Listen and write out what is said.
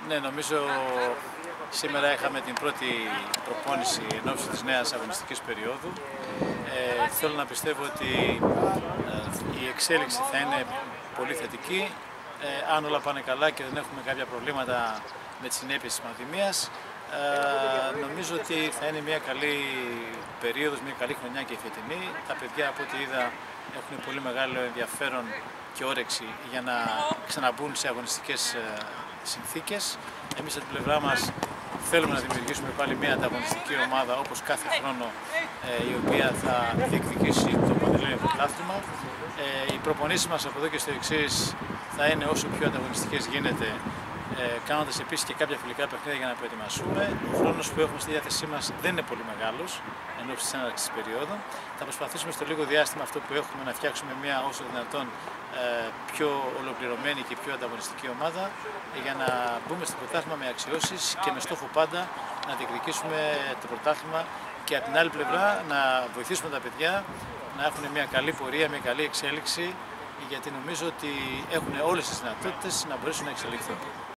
Ναι, νομίζω σήμερα είχαμε την πρώτη προπόνηση εν ώψη της νέας αγωνιστικής περίοδου. Θέλω να πιστεύω ότι η εξέλιξη θα είναι πολύ θετική. Αν όλα πάνε καλά και δεν έχουμε κάποια προβλήματα με τις συνέπειες της πανδημίας, νομίζω ότι θα είναι μια καλή περίοδος, μια καλή χρονιά και η φετινή. Τα παιδιά, από ό,τι είδα, έχουν πολύ μεγάλο ενδιαφέρον και όρεξη για να ξαναμπούν σε αγωνιστικές συνθήκες. Εμείς από την πλευρά μας θέλουμε να δημιουργήσουμε πάλι μια ανταγωνιστική ομάδα όπως κάθε χρόνο, η οποία θα διεκδικήσει το Πανελλήνιο Πρωτάθλημα. Οι προπονήσεις μας από εδώ και στο εξής θα είναι όσο πιο ανταγωνιστικές γίνεται, κάνοντας επίσης και κάποια φιλικά παιχνίδια για να προετοιμαστούμε. Ο χρόνος που έχουμε στη διάθεσή μας δεν είναι πολύ μεγάλος εν ώψη της έναρξης της περίοδου. Θα προσπαθήσουμε στο λίγο διάστημα αυτό που έχουμε να φτιάξουμε μια όσο δυνατόν πιο ολοκληρωμένη και πιο ανταγωνιστική ομάδα για να μπούμε στο πρωτάθλημα με αξιώσεις και με στόχο πάντα να διεκδικήσουμε το πρωτάθλημα και από την άλλη πλευρά να βοηθήσουμε τα παιδιά να έχουν μια καλή πορεία, μια καλή εξέλιξη, γιατί νομίζω ότι έχουν όλες τις δυνατότητες να μπορέσουν να εξελιχθούν.